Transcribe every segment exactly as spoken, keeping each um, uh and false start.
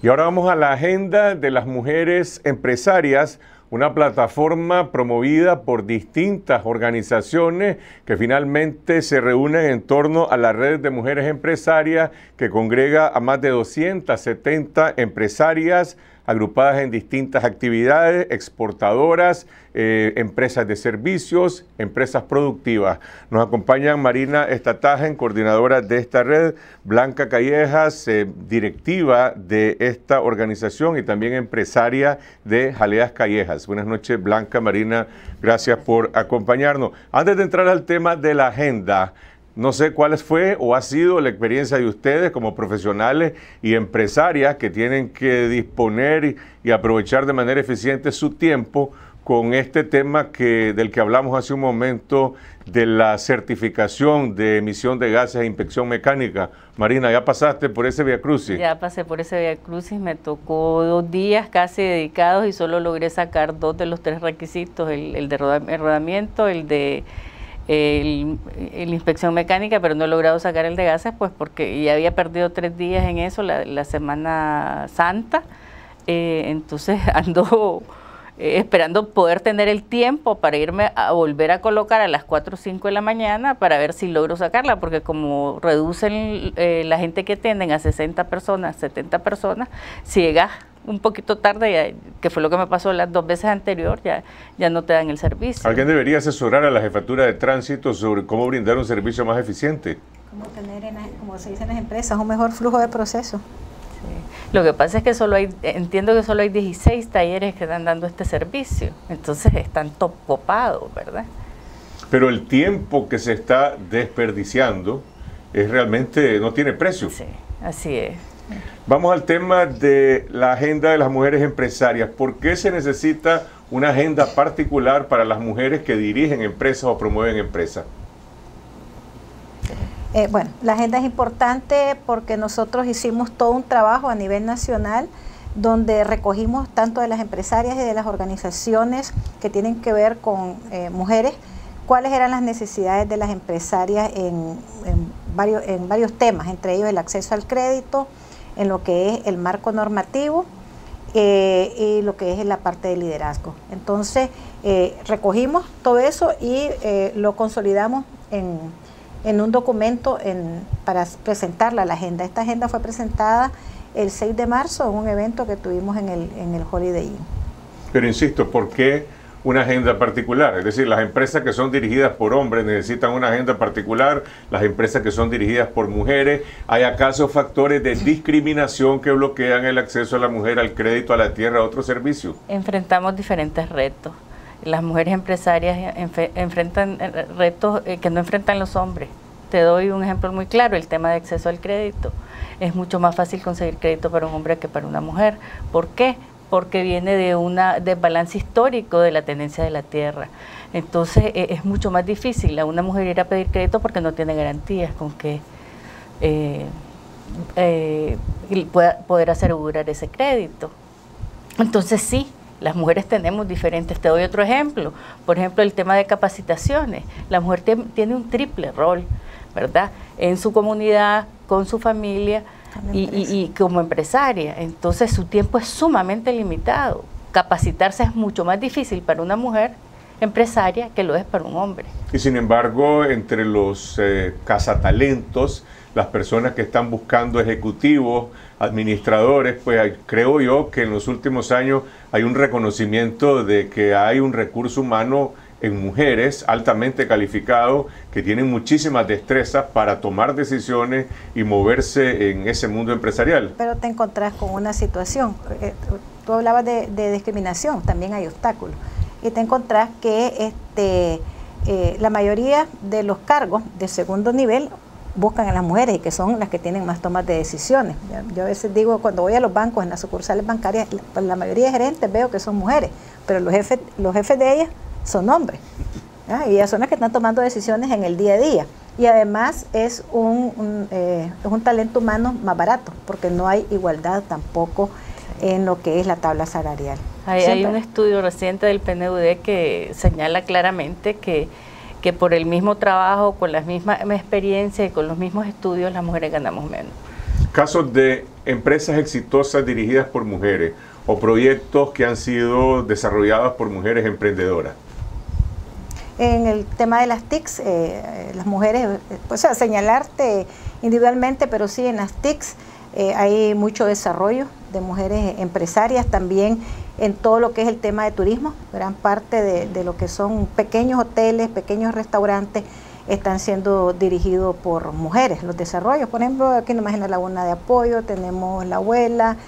Y ahora vamos a la agenda de las mujeres empresarias, una plataforma promovida por distintas organizaciones que finalmente se reúnen en torno a la red de mujeres empresarias que congrega a más de doscientas setenta empresarias agrupadas en distintas actividades, exportadoras, eh, empresas de servicios, empresas productivas. Nos acompañan Marina Estatajen, coordinadora de esta red, Blanca Callejas, eh, directiva de esta organización y también empresaria de Jaleas Callejas. Buenas noches, Blanca, Marina, gracias por acompañarnos. Antes de entrar al tema de la agenda, no sé cuál fue o ha sido la experiencia de ustedes como profesionales y empresarias que tienen que disponer y aprovechar de manera eficiente su tiempo con este tema que, del que hablamos hace un momento, de la certificación de emisión de gases e inspección mecánica. Marina, ¿ya pasaste por ese viacrucis? Ya pasé por ese viacrucis, me tocó dos días casi dedicados y solo logré sacar dos de los tres requisitos, el, el de rodamiento, el de El, el inspección mecánica, pero no he logrado sacar el de gases, pues porque ya había perdido tres días en eso la, la Semana Santa, eh, entonces ando eh, esperando poder tener el tiempo para irme a volver a colocar a las cuatro o cinco de la mañana para ver si logro sacarla, porque como reducen eh, la gente que atienden a sesenta personas, setenta personas, si llegas un poquito tarde, ya, que fue lo que me pasó las dos veces anterior, ya, ya no te dan el servicio. ¿Alguien debería asesorar a la jefatura de tránsito sobre cómo brindar un servicio más eficiente? Cómo tener, en, como se dice en las empresas, un mejor flujo de proceso. Sí. Lo que pasa es que solo hay, entiendo que solo hay dieciséis talleres que están dando este servicio, entonces están top copados, ¿verdad? Pero el tiempo que se está desperdiciando es realmente, no tiene precio. Sí, así es. Vamos al tema de la agenda de las mujeres empresarias. ¿Por qué se necesita una agenda particular para las mujeres que dirigen empresas o promueven empresas? Eh, bueno, la agenda es importante porque nosotros hicimos todo un trabajo a nivel nacional donde recogimos tanto de las empresarias y de las organizaciones que tienen que ver con eh, mujeres, cuáles eran las necesidades de las empresarias en, en, varios, en varios temas, entre ellos el acceso al crédito, en lo que es el marco normativo eh, y lo que es la parte de liderazgo. Entonces, eh, recogimos todo eso y eh, lo consolidamos en, en un documento en, para presentarla a la agenda. Esta agenda fue presentada el seis de marzo en un evento que tuvimos en el, en el Holiday Inn. Pero insisto, ¿por qué una agenda particular? Es decir, las empresas que son dirigidas por hombres necesitan una agenda particular, las empresas que son dirigidas por mujeres. ¿Hay acaso factores de discriminación que bloquean el acceso a la mujer al crédito, a la tierra, a otros servicios? Enfrentamos diferentes retos. Las mujeres empresarias enf enfrentan retos eh, que no enfrentan los hombres. Te doy un ejemplo muy claro, el tema de acceso al crédito. Es mucho más fácil conseguir crédito para un hombre que para una mujer. ¿Por qué? Porque viene de un desbalance histórico de la tenencia de la tierra. Entonces eh, es mucho más difícil a una mujer ir a pedir crédito porque no tiene garantías con que eh, eh, pueda poder asegurar ese crédito. Entonces sí, las mujeres tenemos diferentes. Te doy otro ejemplo, por ejemplo el tema de capacitaciones. La mujer tiene un triple rol, ¿verdad? En su comunidad, con su familia, Y, y, y como empresaria, entonces su tiempo es sumamente limitado. Capacitarse es mucho más difícil para una mujer empresaria que lo es para un hombre. Y sin embargo, entre los eh, cazatalentos, las personas que están buscando ejecutivos, administradores, pues creo yo que en los últimos años hay un reconocimiento de que hay un recurso humano en mujeres altamente calificados que tienen muchísimas destrezas para tomar decisiones y moverse en ese mundo empresarial. Pero te encontrás con una situación, eh, tú hablabas de, de discriminación, también hay obstáculos, y te encontrás que este, eh, la mayoría de los cargos de segundo nivel buscan a las mujeres y que son las que tienen más tomas de decisiones. Yo a veces digo, cuando voy a los bancos, en las sucursales bancarias, la, la mayoría de gerentes veo que son mujeres, pero los jefes, los jefes de ellas son hombres, ¿ya? Y ellas son las que están tomando decisiones en el día a día. Y además es un, un, eh, es un talento humano más barato, porque no hay igualdad tampoco en lo que es la tabla salarial. Hay, hay un estudio reciente del P N U D que señala claramente que, que por el mismo trabajo, con la misma experiencia y con los mismos estudios, las mujeres ganamos menos. casos de empresas exitosas dirigidas por mujeres o proyectos que han sido desarrollados por mujeres emprendedoras? En el tema de las T I Cs, eh, las mujeres, pues a señalarte individualmente, pero sí en las T I Cs eh, hay mucho desarrollo de mujeres empresarias, también en todo lo que es el tema de turismo. Gran parte de, de lo que son pequeños hoteles, pequeños restaurantes, están siendo dirigidos por mujeres. Los desarrollos, por ejemplo, aquí nomás en la Laguna de Apoyo tenemos La Abuela,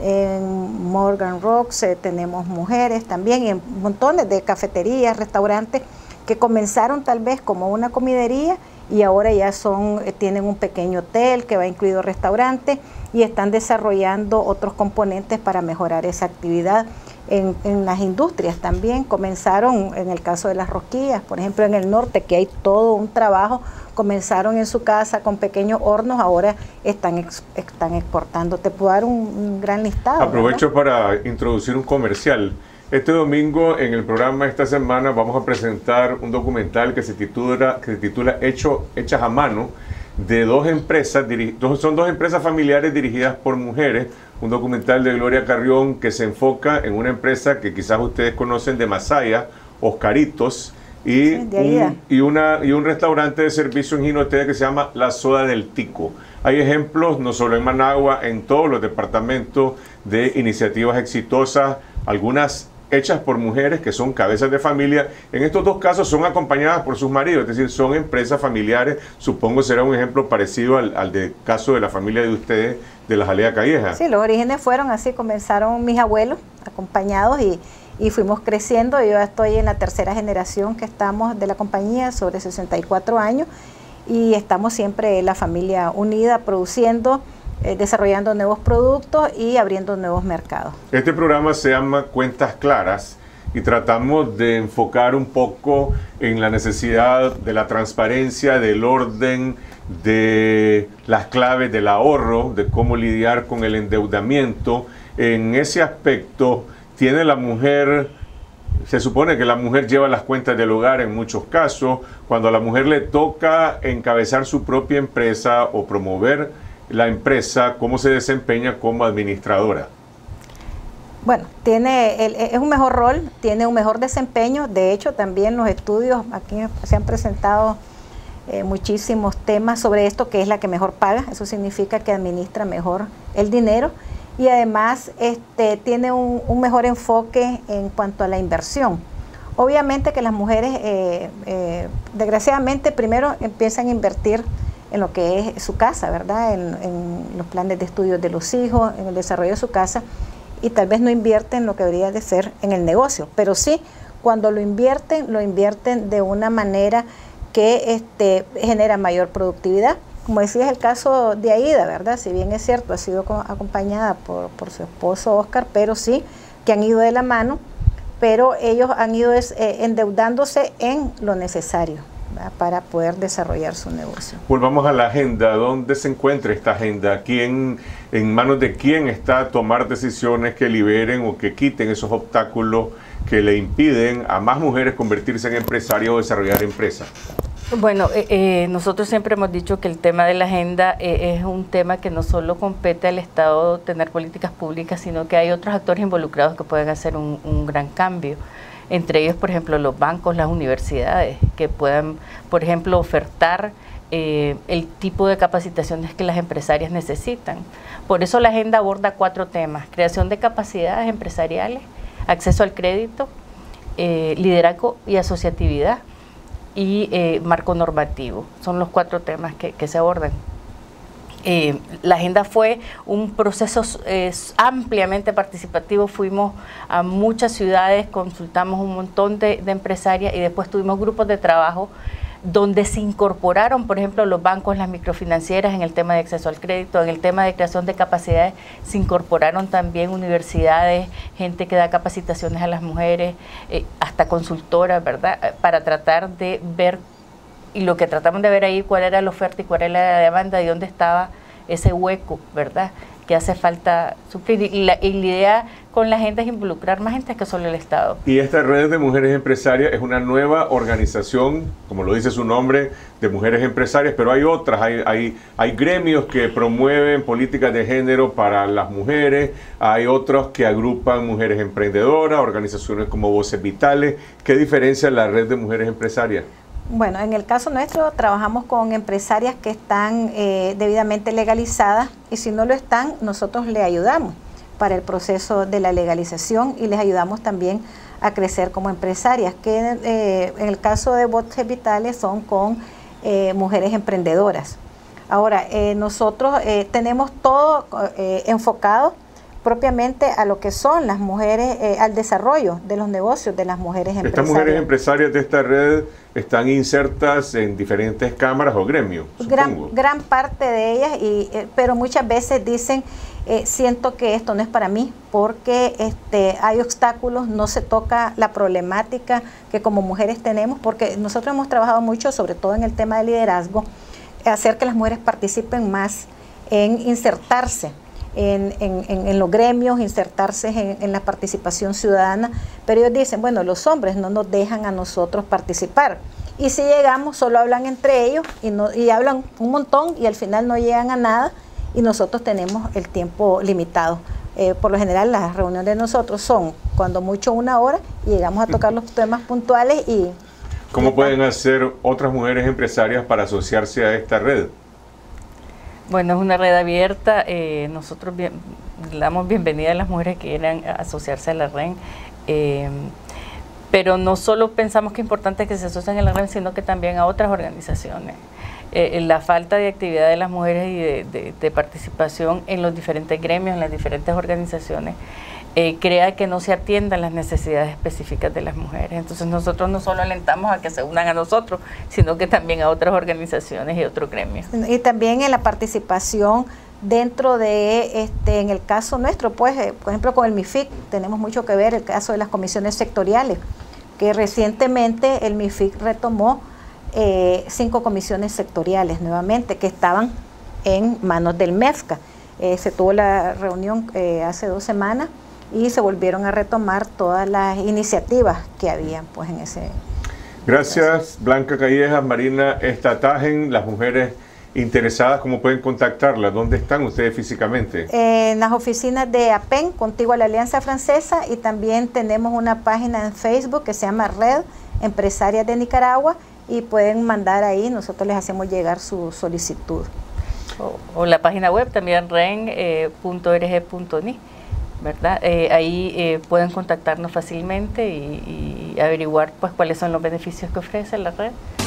en Morgan Rocks eh, tenemos mujeres también, y en montones de cafeterías, restaurantes, que comenzaron tal vez como una comidería y ahora ya son, eh, tienen un pequeño hotel que va incluido restaurante y están desarrollando otros componentes para mejorar esa actividad. En, en las industrias también comenzaron, en el caso de las rosquillas, por ejemplo en el norte, que hay todo un trabajo, comenzaron en su casa con pequeños hornos, ahora están, ex, están exportando. Te puedo dar un, un gran listado. Aprovecho, ¿verdad?, para introducir un comercial. Este domingo en el programa esta semana vamos a presentar un documental que se titula, que se titula Hecho, Hechas a Mano, de dos empresas, son dos empresas familiares dirigidas por mujeres, un documental de Gloria Carrión que se enfoca en una empresa que quizás ustedes conocen de Masaya, Oscaritos, y, sí, un, y, una, y un restaurante de servicio en Jinotega que se llama La Soda del Tico. Hay ejemplos no solo en Managua, en todos los departamentos de iniciativas exitosas, algunas hechas por mujeres que son cabezas de familia. En estos dos casos son acompañadas por sus maridos, es decir, son empresas familiares. Supongo será un ejemplo parecido al, al de caso de la familia de ustedes, de la Jalea Calleja. Sí, los orígenes fueron así, comenzaron mis abuelos acompañados y, y fuimos creciendo. Yo ya estoy en la tercera generación que estamos de la compañía, sobre sesenta y cuatro años, y estamos siempre la familia unida, produciendo, Eh, desarrollando nuevos productos y abriendo nuevos mercados. Este programa se llama Cuentas Claras y tratamos de enfocar un poco en la necesidad de la transparencia, del orden, de las claves del ahorro, de cómo lidiar con el endeudamiento. En ese aspecto, tiene la mujer, se supone que la mujer lleva las cuentas del hogar en muchos casos. Cuando a la mujer le toca encabezar su propia empresa o promover la empresa, ¿cómo se desempeña como administradora? Bueno, tiene el, es un mejor rol, tiene un mejor desempeño. De hecho, también los estudios, aquí se han presentado eh, muchísimos temas sobre esto, que es la que mejor paga. Eso significa que administra mejor el dinero y además este, tiene un, un mejor enfoque en cuanto a la inversión. Obviamente que las mujeres, eh, eh, desgraciadamente, primero empiezan a invertir en lo que es su casa, ¿verdad? En, en los planes de estudios de los hijos, en el desarrollo de su casa, y tal vez no invierten en lo que debería de ser en el negocio, pero sí, cuando lo invierten, lo invierten de una manera que este, genera mayor productividad. Como decía, es el caso de Aida, ¿verdad? Si bien es cierto, ha sido acompañada por, por su esposo Oscar, pero sí, que han ido de la mano, pero ellos han ido es, eh, endeudándose en lo necesario para poder desarrollar su negocio. Volvamos a la agenda. ¿Dónde se encuentra esta agenda? ¿Quién, en manos de quién está a tomar decisiones que liberen o que quiten esos obstáculos que le impiden a más mujeres convertirse en empresarias o desarrollar empresas? Bueno, eh, eh, nosotros siempre hemos dicho que el tema de la agenda eh, es un tema que no solo compete al Estado tener políticas públicas, sino que hay otros actores involucrados que pueden hacer un, un gran cambio. Entre ellos, por ejemplo, los bancos, las universidades, que puedan, por ejemplo, ofertar eh, el tipo de capacitaciones que las empresarias necesitan. Por eso la agenda aborda cuatro temas: creación de capacidades empresariales, acceso al crédito, eh, liderazgo y asociatividad, y eh, marco normativo. Son los cuatro temas que, que se abordan. Eh, la agenda fue un proceso eh, ampliamente participativo. Fuimos a muchas ciudades, consultamos un montón de, de empresarias y después tuvimos grupos de trabajo donde se incorporaron, por ejemplo, los bancos, las microfinancieras en el tema de acceso al crédito, en el tema de creación de capacidades, se incorporaron también universidades, gente que da capacitaciones a las mujeres, eh, hasta consultoras, ¿verdad?, para tratar de ver. Y lo que tratamos de ver ahí, cuál era la oferta y cuál era la demanda y dónde estaba ese hueco, ¿verdad?, que que hace falta suplir. Y la, y la idea con la gente es involucrar más gente que solo el Estado. Y esta red de mujeres empresarias es una nueva organización, como lo dice su nombre, de mujeres empresarias, pero hay otras, hay, hay, hay gremios que promueven políticas de género para las mujeres, hay otros que agrupan mujeres emprendedoras, organizaciones como Voces Vitales. ¿Qué diferencia la red de mujeres empresarias? Bueno, en el caso nuestro trabajamos con empresarias que están eh, debidamente legalizadas, y si no lo están, nosotros le ayudamos para el proceso de la legalización y les ayudamos también a crecer como empresarias, que eh, en el caso de Voces Vitales son con eh, mujeres emprendedoras. Ahora, eh, nosotros eh, tenemos todo eh, enfocado propiamente a lo que son las mujeres, eh, al desarrollo de los negocios de las mujeres empresarias. Estas mujeres empresarias de esta red están insertas en diferentes cámaras o gremios, gran, gran parte de ellas, y, eh, pero muchas veces dicen, eh, siento que esto no es para mí, porque este, hay obstáculos, no se toca la problemática que como mujeres tenemos, porque nosotros hemos trabajado mucho, sobre todo en el tema de liderazgo, hacer que las mujeres participen más en insertarse En, en, en los gremios, insertarse en, en la participación ciudadana, pero ellos dicen, bueno, los hombres no nos dejan a nosotros participar, y si llegamos solo hablan entre ellos y, no, y hablan un montón y al final no llegan a nada, y nosotros tenemos el tiempo limitado. Eh, por lo general las reuniones de nosotros son cuando mucho una hora y llegamos a tocar los temas puntuales. Y ¿Cómo y pueden hacer otras mujeres empresarias para asociarse a esta red? Bueno, es una red abierta, eh, nosotros bien, le damos bienvenida a las mujeres que quieran asociarse a la red, eh, pero no solo pensamos que es importante que se asocien a la red, sino que también a otras organizaciones. Eh, la falta de actividad de las mujeres y de, de, de participación en los diferentes gremios, en las diferentes organizaciones, eh, crea que no se atiendan las necesidades específicas de las mujeres. Entonces nosotros no solo alentamos a que se unan a nosotros, sino que también a otras organizaciones y otros gremios. Y también en la participación dentro de, este, en el caso nuestro, pues, eh, por ejemplo, con el MIFIC, tenemos mucho que ver el caso de las comisiones sectoriales, que recientemente el MIFIC retomó eh, cinco comisiones sectoriales nuevamente, que estaban en manos del MEFCA. Eh, se tuvo la reunión eh, hace dos semanas, y se volvieron a retomar todas las iniciativas que habían pues en ese... Gracias, Blanca Callejas, Marina Estatagen. Las mujeres interesadas, ¿cómo pueden contactarlas? ¿Dónde están ustedes físicamente? Eh, en las oficinas de A P E N, Contigo a la Alianza Francesa, y también tenemos una página en Facebook que se llama Red Empresarias de Nicaragua, y pueden mandar ahí, nosotros les hacemos llegar su solicitud. O, o la página web también, ren punto org punto ni. ¿verdad? Eh, ahí eh, pueden contactarnos fácilmente y, y averiguar pues cuáles son los beneficios que ofrece la red.